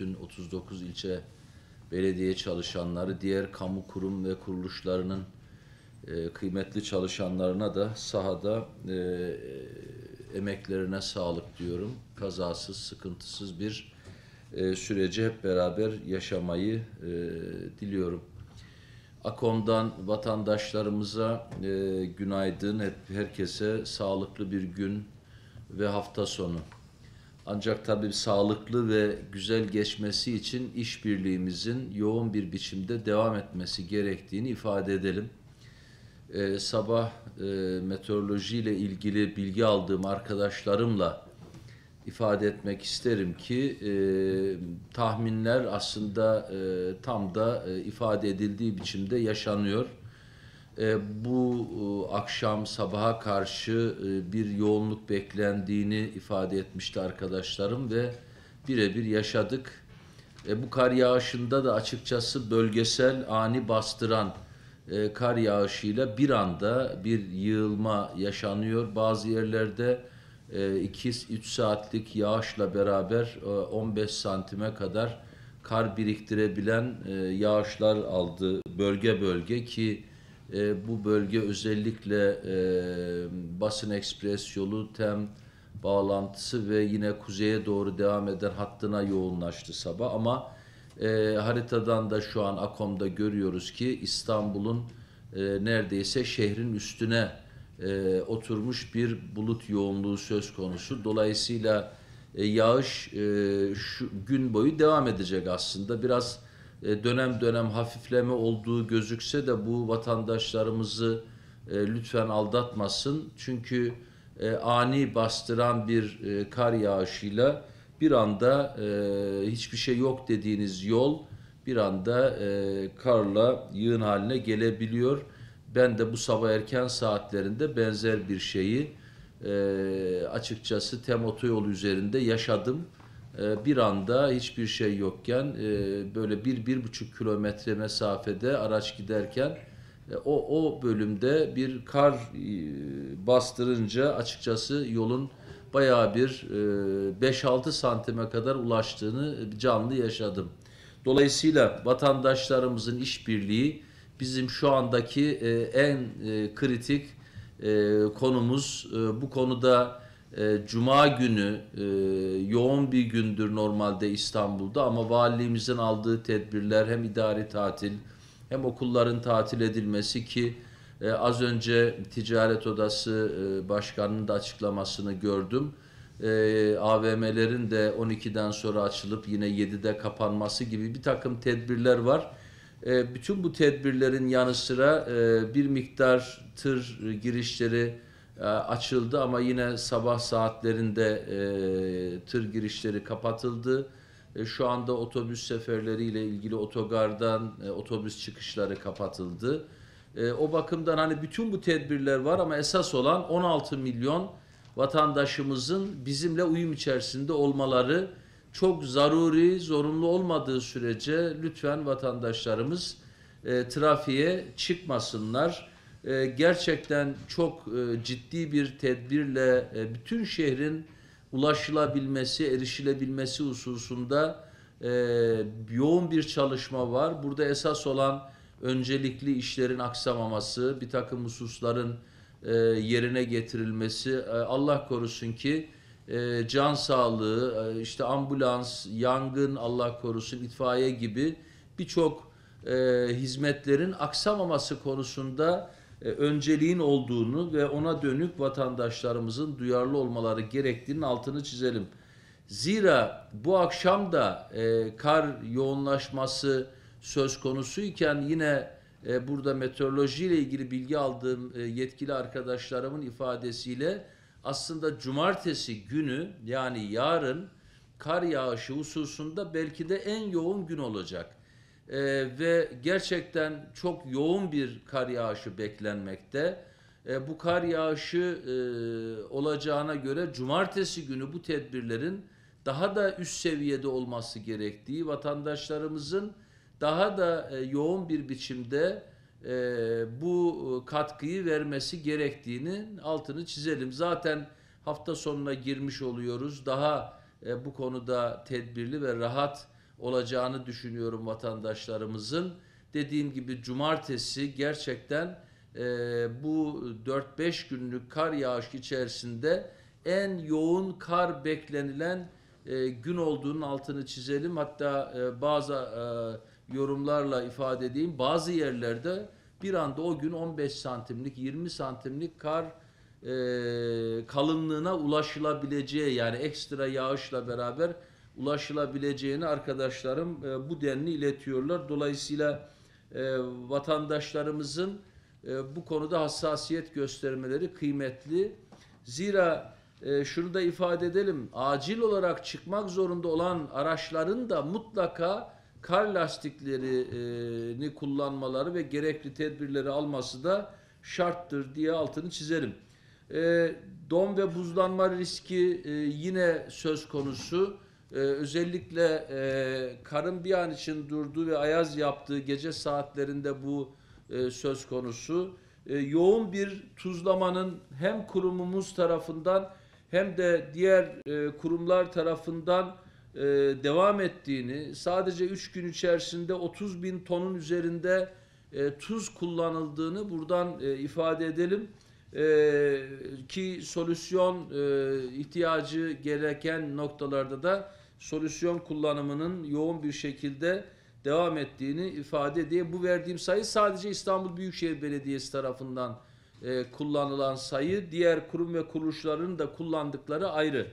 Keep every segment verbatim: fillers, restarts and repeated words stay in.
bütün otuz dokuz ilçe belediye çalışanları, diğer kamu kurum ve kuruluşlarının e, kıymetli çalışanlarına da sahada e, emeklerine sağlık diyorum. Kazasız, sıkıntısız bir e, süreci hep beraber yaşamayı e, diliyorum. AKOM'dan vatandaşlarımıza e, günaydın, hep herkese sağlıklı bir gün ve hafta sonu. Ancak tabii sağlıklı ve güzel geçmesi için işbirliğimizin yoğun bir biçimde devam etmesi gerektiğini ifade edelim. Ee, sabah e, meteorolojiyle ilgili bilgi aldığım arkadaşlarımla ifade etmek isterim ki e, tahminler aslında e, tam da e, ifade edildiği biçimde yaşanıyor. E, bu e, akşam sabaha karşı e, bir yoğunluk beklendiğini ifade etmişti arkadaşlarım ve birebir yaşadık. E, bu kar yağışında da açıkçası bölgesel ani bastıran e, kar yağışıyla bir anda bir yığılma yaşanıyor. Bazı yerlerde iki üç saatlik yağışla beraber e, on beş santime kadar kar biriktirebilen e, yağışlar aldı bölge bölge ki e, bu bölge özellikle e, Basın Ekspres yolu TEM bağlantısı ve yine kuzeye doğru devam eden hattına yoğunlaştı sabah ama e, haritadan da şu an AKOM'da görüyoruz ki İstanbul'un e, neredeyse şehrin üstüne e, oturmuş bir bulut yoğunluğu söz konusu. Dolayısıyla e, yağış e, şu gün boyu devam edecek aslında. Biraz e, dönem dönem hafifleme olduğu gözükse de bu vatandaşlarımızı e, lütfen aldatmasın. Çünkü e, ani bastıran bir e, kar yağışıyla bir anda e, hiçbir şey yok dediğiniz yol bir anda e, karla yığın haline gelebiliyor. Ben de bu sabah erken saatlerinde benzer bir şeyi e, açıkçası TEM otoyolu üzerinde yaşadım. E, bir anda hiçbir şey yokken e, böyle bir, bir buçuk kilometre mesafede araç giderken e, o, o bölümde bir kar e, bastırınca açıkçası yolun bayağı bir e, beş altı santime kadar ulaştığını canlı yaşadım. Dolayısıyla vatandaşlarımızın işbirliği bizim şu andaki e, en e, kritik e, konumuz. E, bu konuda e, Cuma günü e, yoğun bir gündür normalde İstanbul'da ama valiliğimizin aldığı tedbirler hem idari tatil hem okulların tatil edilmesi ki e, az önce Ticaret Odası e, Başkanı'nın da açıklamasını gördüm. E, A V M'lerin de on ikiden sonra açılıp yine yedide kapanması gibi bir takım tedbirler var. E, bütün bu tedbirlerin yanı sıra e, bir miktar tır girişleri e, açıldı ama yine sabah saatlerinde e, tır girişleri kapatıldı. E, şu anda otobüs seferleriyle ilgili otogardan e, otobüs çıkışları kapatıldı. E, o bakımdan hani bütün bu tedbirler var ama esas olan on altı milyon vatandaşımızın bizimle uyum içerisinde olmaları. Çok zaruri, zorunlu olmadığı sürece lütfen vatandaşlarımız e, trafiğe çıkmasınlar. E, gerçekten çok e, ciddi bir tedbirle e, bütün şehrin ulaşılabilmesi, erişilebilmesi hususunda e, yoğun bir çalışma var. Burada esas olan öncelikli işlerin aksamaması, bir takım hususların e, yerine getirilmesi. E, Allah korusun ki e, can sağlığı, e, işte ambulans, yangın Allah korusun, itfaiye gibi birçok e, hizmetlerin aksamaması konusunda e, önceliğin olduğunu ve ona dönük vatandaşlarımızın duyarlı olmaları gerektiğinin altını çizelim. Zira bu akşam da e, kar yoğunlaşması söz konusuyken yine e, burada meteorolojiyle ilgili bilgi aldığım e, yetkili arkadaşlarımın ifadesiyle aslında cumartesi günü yani yarın kar yağışı hususunda belki de en yoğun gün olacak. Ee, ve gerçekten çok yoğun bir kar yağışı beklenmekte. Ee, bu kar yağışı e, olacağına göre cumartesi günü bu tedbirlerin daha da üst seviyede olması gerektiği, vatandaşlarımızın daha da e, yoğun bir biçimde e, bu katkıyı vermesi gerektiğinin altını çizelim. Zaten hafta sonuna girmiş oluyoruz. Daha e, bu konuda tedbirli ve rahat olacağını düşünüyorum vatandaşlarımızın. Dediğim gibi cumartesi gerçekten e, bu dört beş günlük kar yağışı içerisinde en yoğun kar beklenilen e, gün olduğunun altını çizelim. Hatta e, bazı e, yorumlarla ifade edeyim. Bazı yerlerde bir anda o gün on beş santimlik, yirmi santimlik kar e, kalınlığına ulaşılabileceği, yani ekstra yağışla beraber ulaşılabileceğini arkadaşlarım e, bu denli iletiyorlar. Dolayısıyla e, vatandaşlarımızın e, bu konuda hassasiyet göstermeleri kıymetli. Zira e, şunu da ifade edelim, acil olarak çıkmak zorunda olan araçların da mutlaka kar lastiklerini kullanmaları ve gerekli tedbirleri alması da şarttır diye altını çizerim. E, don ve buzlanma riski e, yine söz konusu. Ee, özellikle e, karın bir an için durduğu ve ayaz yaptığı gece saatlerinde bu e, söz konusu. E, yoğun bir tuzlamanın hem kurumumuz tarafından hem de diğer e, kurumlar tarafından e, devam ettiğini, sadece üç gün içerisinde otuz bin tonun üzerinde e, tuz kullanıldığını buradan e, ifade edelim. Ee, ki solüsyon e, ihtiyacı gereken noktalarda da solüsyon kullanımının yoğun bir şekilde devam ettiğini ifade ediyor. Bu verdiğim sayı sadece İstanbul Büyükşehir Belediyesi tarafından e, kullanılan sayı. Diğer kurum ve kuruluşların da kullandıkları ayrı.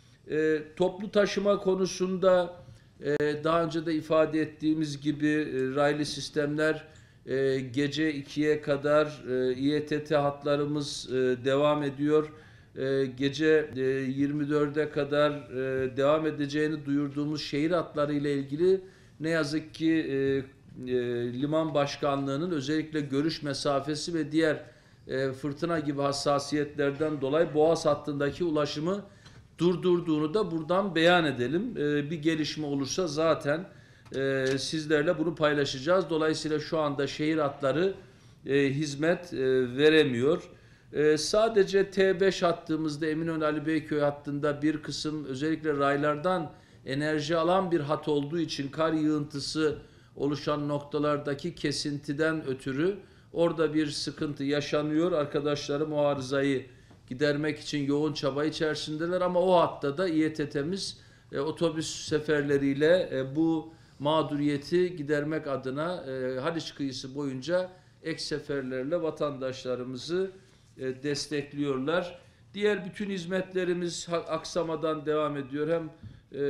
E, toplu taşıma konusunda e, daha önce de ifade ettiğimiz gibi e, raylı sistemler e, gece ikiye kadar e, İETT hatlarımız e, devam ediyor. E, gece e, yirmi dörde kadar e, devam edeceğini duyurduğumuz şehir hatları ile ilgili ne yazık ki e, e, liman başkanlığının özellikle görüş mesafesi ve diğer e, fırtına gibi hassasiyetlerden dolayı Boğaz hattındaki ulaşımı durdurduğunu da buradan beyan edelim. E, bir gelişme olursa zaten e, sizlerle bunu paylaşacağız. Dolayısıyla şu anda şehir hatları e, hizmet e, veremiyor. E, sadece T beş hattımızda Eminönü Ali Beyköy hattında bir kısım özellikle raylardan enerji alan bir hat olduğu için kar yığıntısı oluşan noktalardaki kesintiden ötürü orada bir sıkıntı yaşanıyor. Arkadaşlarım o arızayı gidermek için yoğun çaba içerisindeler ama o hatta da İETT'miz e, otobüs seferleriyle e, bu mağduriyeti gidermek adına e, Haliç kıyısı boyunca ek seferlerle vatandaşlarımızı e, destekliyorlar. Diğer bütün hizmetlerimiz aksamadan devam ediyor. Hem e,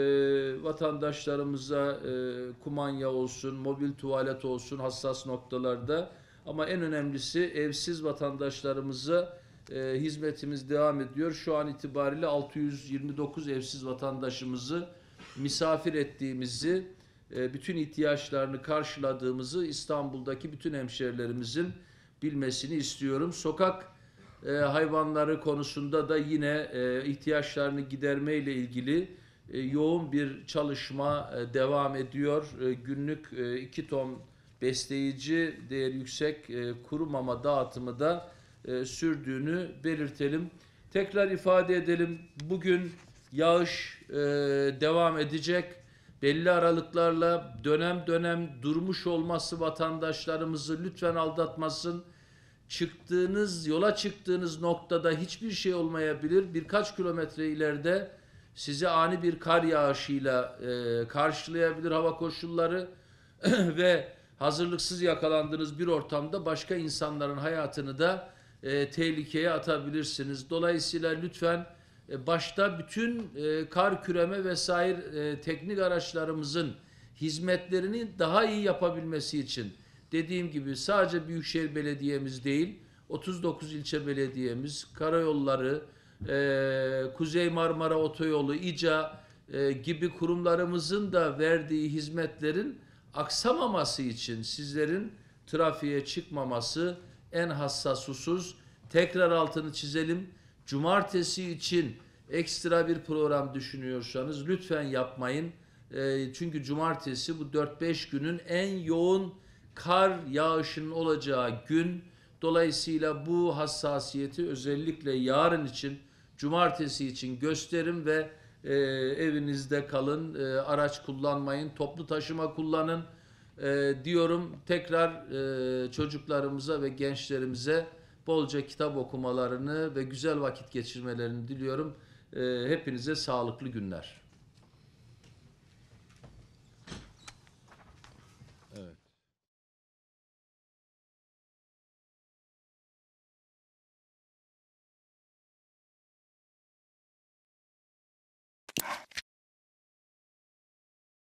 vatandaşlarımıza e, kumanya olsun, mobil tuvalet olsun hassas noktalarda ama en önemlisi evsiz vatandaşlarımıza e, hizmetimiz devam ediyor. Şu an itibariyle altı yüz yirmi dokuz evsiz vatandaşımızı misafir ettiğimizi, e, bütün ihtiyaçlarını karşıladığımızı İstanbul'daki bütün hemşerilerimizin bilmesini istiyorum. Sokak e, hayvanları konusunda da yine e, ihtiyaçlarını giderme ile ilgili e, yoğun bir çalışma e, devam ediyor. E, günlük e, iki ton besleyici değeri yüksek e, kuru mama dağıtımı da e, sürdüğünü belirtelim. Tekrar ifade edelim. Bugün yağış e, devam edecek. Belli aralıklarla dönem dönem durmuş olması vatandaşlarımızı lütfen aldatmasın. Çıktığınız, yola çıktığınız noktada hiçbir şey olmayabilir. Birkaç kilometre ileride sizi ani bir kar yağışıyla e, karşılayabilir hava koşulları ve hazırlıksız yakalandığınız bir ortamda başka insanların hayatını da e, tehlikeye atabilirsiniz. Dolayısıyla lütfen e, başta bütün e, kar küreme vesaire e, teknik araçlarımızın hizmetlerini daha iyi yapabilmesi için dediğim gibi sadece Büyükşehir Belediye'miz değil, otuz dokuz ilçe belediyemiz, karayolları, e, Kuzey Marmara Otoyolu, İCA e, gibi kurumlarımızın da verdiği hizmetlerin aksamaması için sizlerin trafiğe çıkmaması en hassas husus. Tekrar altını çizelim. Cumartesi için ekstra bir program düşünüyorsanız lütfen yapmayın. E, çünkü cumartesi bu dört beş günün en yoğun kar yağışının olacağı gün. Dolayısıyla bu hassasiyeti özellikle yarın için, cumartesi için gösterin ve E, evinizde kalın, e, araç kullanmayın, toplu taşıma kullanın e, diyorum. Tekrar e, çocuklarımıza ve gençlerimize bolca kitap okumalarını ve güzel vakit geçirmelerini diliyorum. E, hepinize sağlıklı günler.